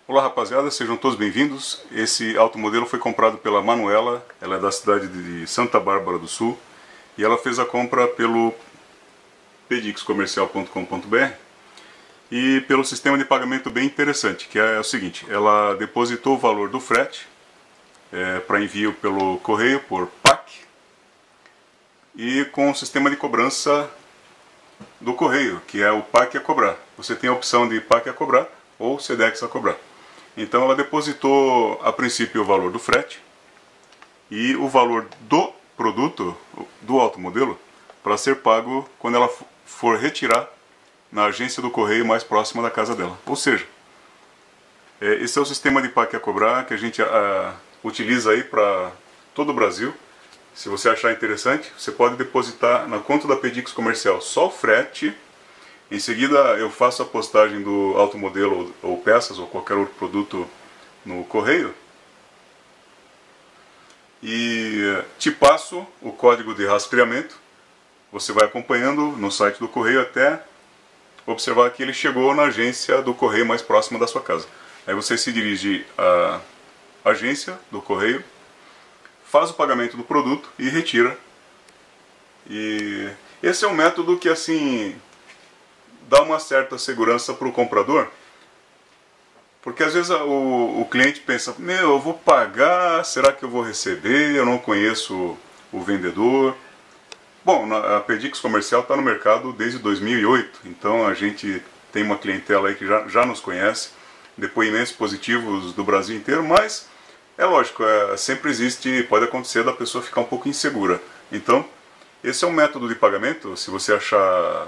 Olá rapaziada, sejam todos bem-vindos. Esse automodelo foi comprado pela Manuela, ela é da cidade de Santa Bárbara do Sul e ela fez a compra pelo pedixcomercial.com.br e pelo sistema de pagamento bem interessante, que é o seguinte: ela depositou o valor do frete para envio pelo correio por PAC e com o sistema de cobrança do correio, que é o PAC a cobrar. Você tem a opção de PAC a cobrar ou SEDEX a cobrar. Então ela depositou a princípio o valor do frete e o valor do produto, do automodelo, para ser pago quando ela for retirar na agência do correio mais próxima da casa dela. Ou seja, esse é o sistema de PAC a cobrar que a gente utiliza aí para todo o Brasil. Se você achar interessante, você pode depositar na conta da Pedix Comercial só o frete. Em seguida eu faço a postagem do automodelo ou peças ou qualquer outro produto no correio e te passo o código de rastreamento. Você vai acompanhando no site do correio até observar que ele chegou na agência do correio mais próxima da sua casa. Aí você se dirige à agência do correio, faz o pagamento do produto e retira. E esse é um método que assim dá uma certa segurança para o comprador, porque às vezes o cliente pensa: meu, eu vou pagar, será que eu vou receber? Eu não conheço o vendedor. Bom, a Pedix Comercial está no mercado desde 2008, então a gente tem uma clientela aí que já nos conhece, depoimentos positivos do Brasil inteiro, mas é lógico, sempre existe, pode acontecer da pessoa ficar um pouco insegura. Então, esse é um método de pagamento, se você achar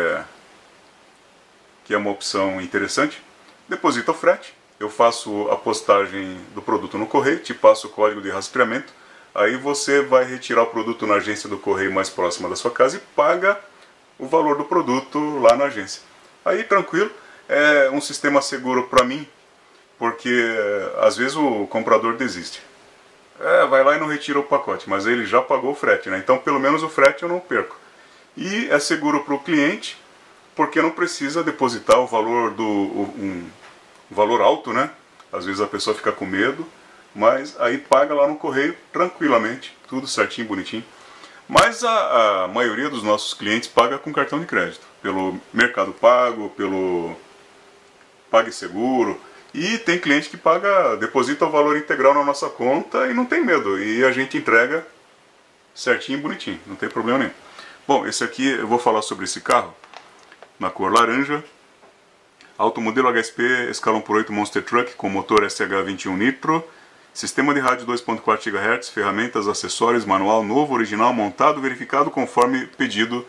que é uma opção interessante, deposita o frete, eu faço a postagem do produto no correio, te passo o código de rastreamento, aí você vai retirar o produto na agência do correio mais próxima da sua casa e paga o valor do produto lá na agência. Aí tranquilo, é um sistema seguro para mim, porque às vezes o comprador desiste. Vai lá e não retira o pacote, mas ele já pagou o frete, né? Então pelo menos o frete eu não perco. E é seguro para o cliente, porque não precisa depositar o valor um valor alto, né? Às vezes a pessoa fica com medo, mas aí paga lá no correio tranquilamente, tudo certinho, bonitinho. Mas a maioria dos nossos clientes paga com cartão de crédito, pelo Mercado Pago, pelo PagSeguro, e tem cliente que deposita o valor integral na nossa conta e não tem medo, e a gente entrega certinho, bonitinho, não tem problema nenhum. Bom, esse aqui eu vou falar sobre esse carro na cor laranja, automodelo HSP escalão por 8 Monster Truck com motor SH21 Nitro, sistema de rádio 2.4 GHz, ferramentas, acessórios, manual novo, original, montado, verificado conforme pedido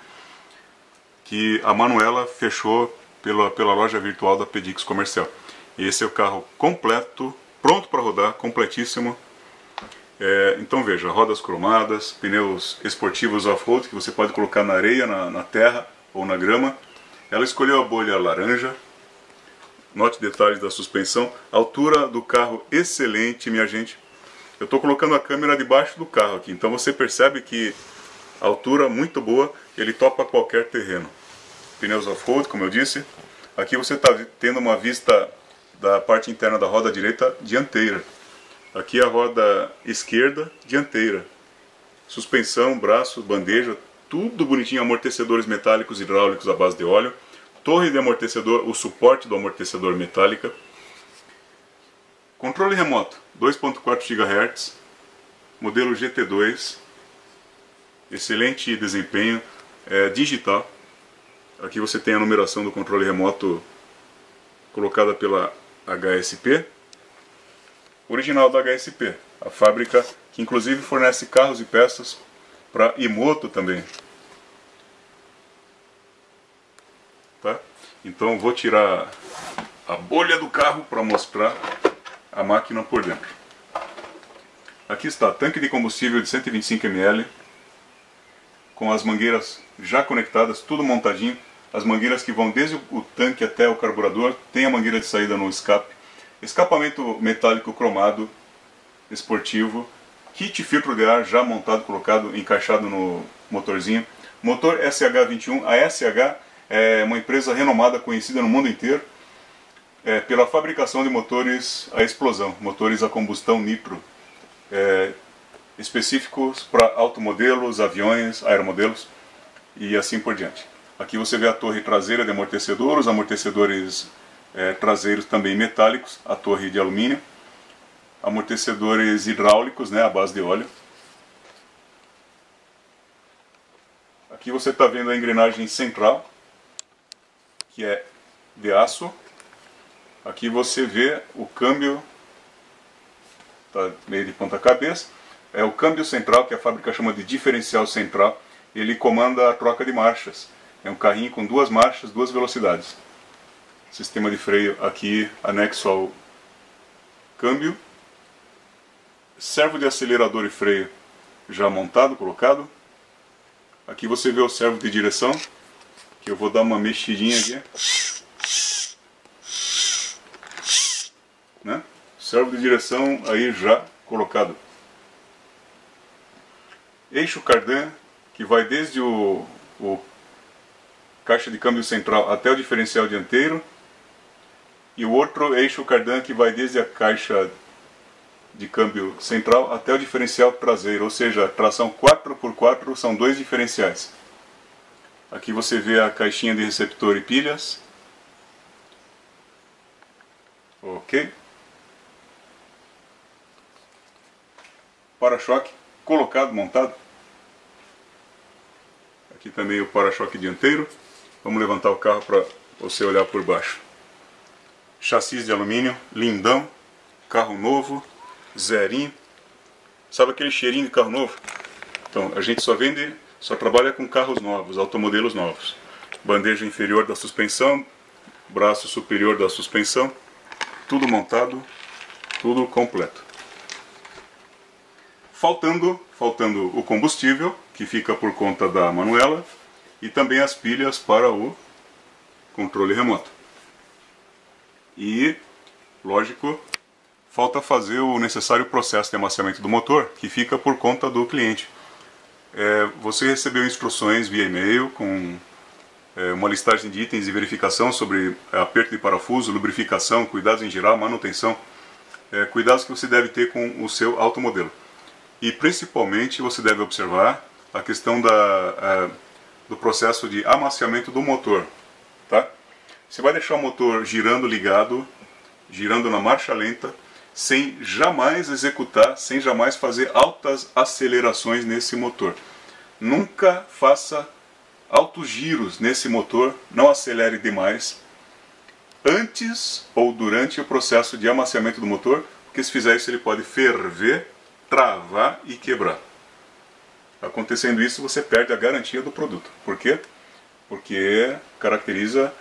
que a Manuela fechou pela loja virtual da Pedix Comercial. Esse é o carro completo, pronto para rodar, completíssimo. Então veja, rodas cromadas, pneus esportivos off-road que você pode colocar na areia, na terra ou na grama. Ela escolheu a bolha laranja. Note detalhes da suspensão. A altura do carro excelente, minha gente. Eu estou colocando a câmera debaixo do carro aqui, então você percebe que a altura muito boa, ele topa qualquer terreno. Pneus off-road, como eu disse. Aqui você está tendo uma vista da parte interna da roda direita dianteira. Aqui a roda esquerda dianteira. Suspensão, braço, bandeja, tudo bonitinho, amortecedores metálicos hidráulicos à base de óleo, torre de amortecedor, o suporte do amortecedor metálica, controle remoto 2.4 GHz, modelo GT2, excelente desempenho, digital. Aqui você tem a numeração do controle remoto colocada pela HSP, original da HSP, a fábrica que inclusive fornece carros e peças para Imoto também. Tá? Então vou tirar a bolha do carro para mostrar a máquina por dentro. Aqui está, tanque de combustível de 125 ml, com as mangueiras já conectadas, tudo montadinho. As mangueiras que vão desde o tanque até o carburador, tem a mangueira de saída no escape. Escapamento metálico cromado, esportivo. Kit filtro de ar já montado, colocado, encaixado no motorzinho. Motor SH21, a SH é uma empresa renomada, conhecida no mundo inteiro. pela fabricação de motores a explosão, motores a combustão nitro, específicos para automodelos, aviões, aeromodelos e assim por diante. Aqui você vê a torre traseira de amortecedor, os amortecedores traseiros também metálicos, a torre de alumínio, amortecedores hidráulicos, né, à base de óleo. Aqui você está vendo a engrenagem central, que é de aço. Aqui você vê o câmbio, está meio de ponta cabeça. É o câmbio central, que a fábrica chama de diferencial central. Ele comanda a troca de marchas. É um carrinho com 2 marchas, 2 velocidades. Sistema de freio aqui anexo ao câmbio. Servo de acelerador e freio já montado, colocado. Aqui você vê o servo de direção, que eu vou dar uma mexidinha aqui. Né? Servo de direção aí já colocado. Eixo cardan, que vai desde o caixa de câmbio central até o diferencial dianteiro. E o outro eixo cardan que vai desde a caixa de câmbio central até o diferencial traseiro, ou seja, tração 4x4 são 2 diferenciais. Aqui você vê a caixinha de receptor e pilhas. Ok. Para-choque colocado, montado. Aqui também o para-choque dianteiro. Vamos levantar o carro para você olhar por baixo. Chassis de alumínio, lindão, carro novo, zerinho. Sabe aquele cheirinho de carro novo? Então, a gente só trabalha com carros novos, automodelos novos. Bandeja inferior da suspensão, braço superior da suspensão, tudo montado, tudo completo. Faltando o combustível, que fica por conta da manuela, e também as pilhas para o controle remoto. E, lógico, falta fazer o necessário processo de amaciamento do motor, que fica por conta do cliente. Você recebeu instruções via e-mail com uma listagem de itens de verificação sobre aperto de parafuso, lubrificação, cuidados em geral, manutenção, cuidados que você deve ter com o seu automodelo. E principalmente você deve observar a questão do processo de amaciamento do motor. Tá? Você vai deixar o motor girando ligado, girando na marcha lenta, sem jamais executar, sem jamais fazer altas acelerações nesse motor. Nunca faça altos giros nesse motor, não acelere demais antes ou durante o processo de amaciamento do motor, porque se fizer isso ele pode ferver, travar e quebrar. Acontecendo isso, você perde a garantia do produto. Por quê? Porque caracteriza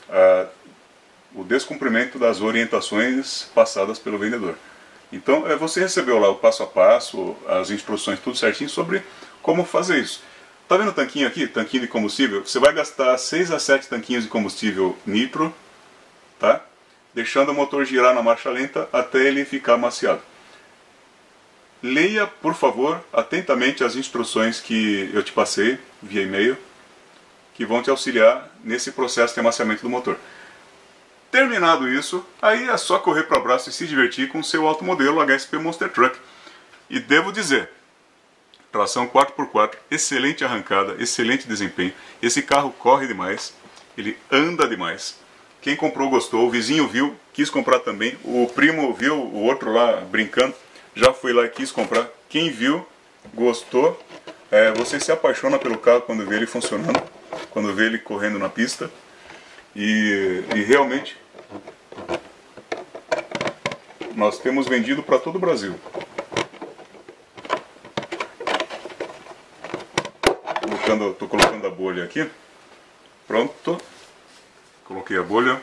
o descumprimento das orientações passadas pelo vendedor. Então, você recebeu lá o passo a passo, as instruções, tudo certinho sobre como fazer isso. Tá vendo o tanquinho aqui? Tanquinho de combustível? Você vai gastar 6 a 7 tanquinhos de combustível nitro, tá? Deixando o motor girar na marcha lenta até ele ficar amaciado. Leia, por favor, atentamente as instruções que eu te passei via e-mail, que vão te auxiliar nesse processo de amaciamento do motor. Terminado isso, aí é só correr para o abraço e se divertir com o seu automodelo HSP Monster Truck. E devo dizer, tração 4x4, excelente arrancada, excelente desempenho. Esse carro corre demais, ele anda demais. Quem comprou gostou, o vizinho viu, quis comprar também. O primo viu o outro lá brincando, já foi lá e quis comprar. Quem viu, gostou. Você se apaixona pelo carro quando vê ele funcionando, quando vê ele correndo na pista. E realmente nós temos vendido para todo o Brasil. Estou colocando a bolha aqui. Pronto. Coloquei a bolha.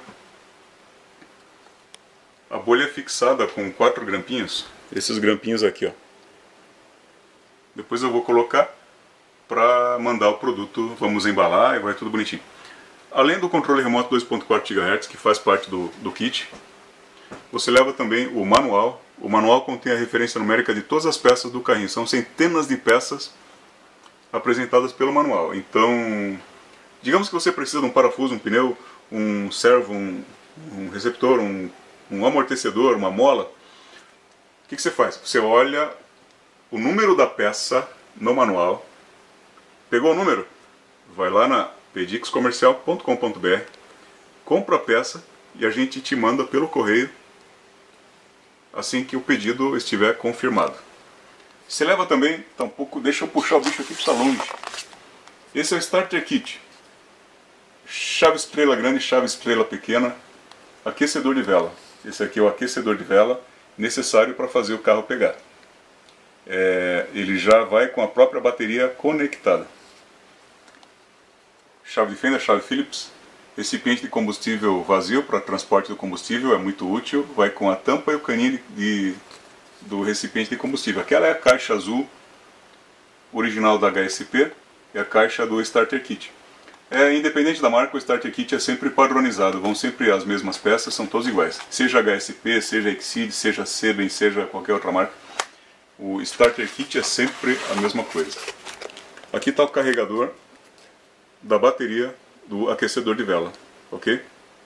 A bolha é fixada com 4 grampinhos. Esses grampinhos aqui, ó. Depois eu vou colocar para mandar o produto. Vamos embalar e vai tudo bonitinho. Além do controle remoto 2.4 GHz, que faz parte do kit, você leva também o manual. O manual contém a referência numérica de todas as peças do carrinho. São centenas de peças apresentadas pelo manual. Então, digamos que você precisa de um parafuso, um pneu, um servo, um receptor, um amortecedor, uma mola, o que você faz? Você olha o número da peça no manual, pegou o número, vai lá na pedixcomercial.com.br, compra a peça e a gente te manda pelo correio assim que o pedido estiver confirmado. Você leva também, tá um pouco, deixa eu puxar o bicho aqui que está longe. Esse é o Starter Kit. Chave estrela grande, chave estrela pequena, aquecedor de vela. Esse aqui é o aquecedor de vela necessário para fazer o carro pegar. Ele já vai com a própria bateria conectada. Chave de fenda, chave Phillips. Recipiente de combustível vazio para transporte do combustível, é muito útil. Vai com a tampa e o caninho do recipiente de combustível. Aquela é a caixa azul original da HSP e a caixa do Starter Kit. Independente da marca, o Starter Kit é sempre padronizado, vão sempre as mesmas peças, são todos iguais. Seja HSP, seja Exceed, seja Seben, seja qualquer outra marca, o Starter Kit é sempre a mesma coisa. Aqui está o carregador da bateria do aquecedor de vela, ok?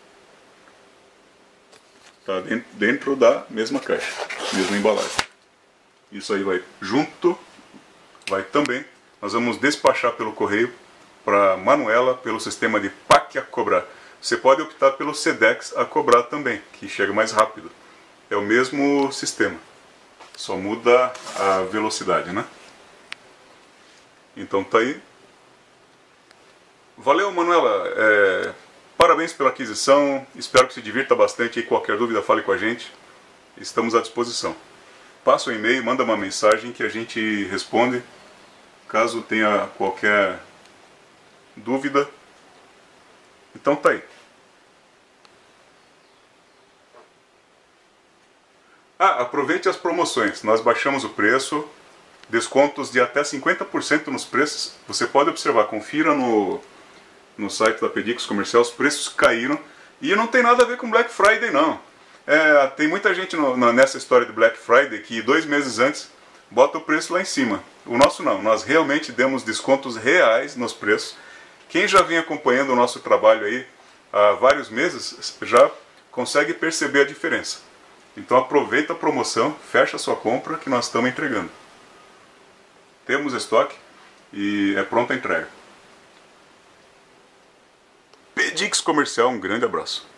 Está dentro da mesma caixa, mesma embalagem. Isso aí vai junto, vai também. Nós vamos despachar pelo correio para Manuela pelo sistema de PAC a cobrar. Você pode optar pelo Sedex a cobrar também, que chega mais rápido. É o mesmo sistema, só muda a velocidade, né? Então tá aí. Valeu, Manuela. Parabéns pela aquisição. Espero que se divirta bastante. E qualquer dúvida, fale com a gente. Estamos à disposição. Passa um e-mail, manda uma mensagem que a gente responde. Caso tenha qualquer dúvida. Então tá aí. Aproveite as promoções. Nós baixamos o preço. Descontos de até 50% nos preços. Você pode observar, confira no site da Pedix Comercial, os preços caíram. E não tem nada a ver com Black Friday, não. Tem muita gente nessa história de Black Friday que 2 meses antes bota o preço lá em cima. O nosso não, nós realmente demos descontos reais nos preços. Quem já vem acompanhando o nosso trabalho aí há vários meses já consegue perceber a diferença. Então aproveita a promoção, fecha a sua compra que nós estamos entregando. Temos estoque e é pronta a entrega. Pedix Comercial, um grande abraço.